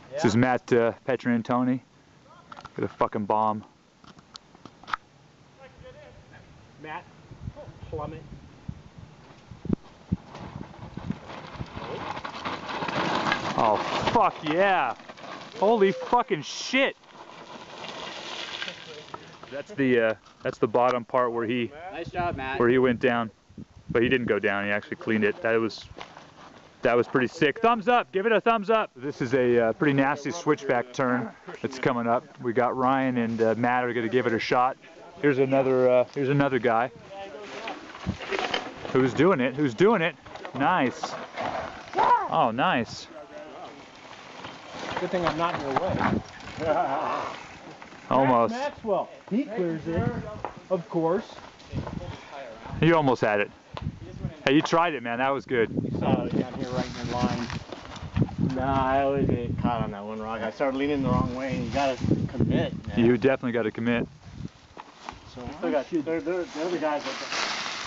This is Matt Petrantoni. Got a fucking bomb. Matt, plummet. Oh fuck yeah! Holy fucking shit! That's the bottom part where he Nice job, Matt. where he went down, but he didn't go down. He actually cleaned it. That was pretty sick. Thumbs up! Give it a thumbs up. This is a pretty nasty switchback turn that's coming up. We got Ryan and Matt are gonna give it a shot. Here's another guy who's doing it. Who's doing it? Nice. Oh, nice. Good thing I'm not in your way. Almost. Maxwell, he clears it, of course. You almost had it. Hey, you tried it, man. That was good. You saw it down here right in line. Nah, I always get caught on that one rock. I started leaning the wrong way, and you gotta commit, man. You definitely got to commit. So I still got the other guys like that.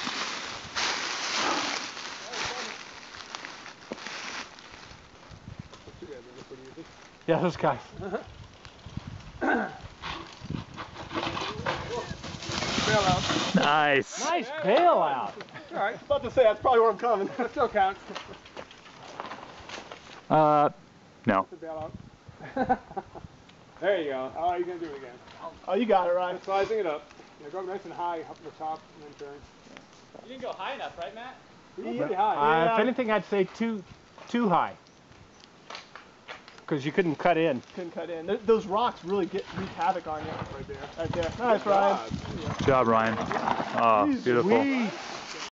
Yeah, those guys. Bailout. Nice. Nice bailout. Alright, about to say that's probably where I'm coming. That still counts. No. Bailout. There you go. Oh, you're gonna do it again. Oh, you got it, right. I'm sizing it up. Yeah, go nice and high up the top and then turn. You didn't go high enough, right, Matt? You went pretty high. If anything, I'd say too high. Because you couldn't cut in. Couldn't cut in. Those rocks really wreak havoc on you. Right there. Right there. Nice, Ryan. Good job, Ryan. Oh, beautiful. Sweet.